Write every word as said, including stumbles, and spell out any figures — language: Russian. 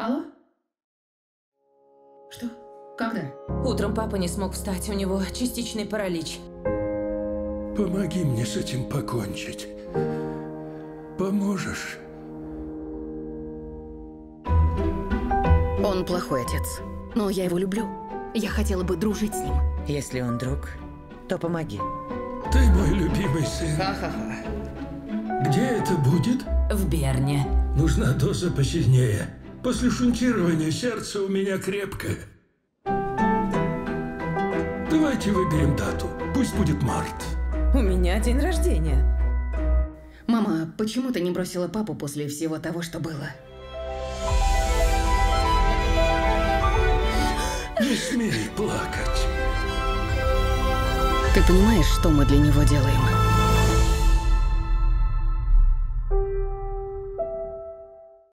Алло? Что? Когда? Утром папа не смог встать, у него частичный паралич. Помоги мне с этим покончить. Поможешь? Он плохой отец, но я его люблю. Я хотела бы дружить с ним. Если он друг, то помоги. Ты мой любимый сын. Ха-ха-ха. Где это будет? В Берне. Нужна доза посильнее. После шунтирования сердце у меня крепкое. Давайте выберем дату. Пусть будет март. У меня день рождения. Мама, почему ты не бросила папу после всего того, что было? Не смей плакать. Ты понимаешь, что мы для него делаем?